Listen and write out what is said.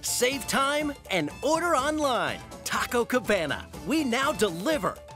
Save time and order online. Taco Cabana. We now deliver.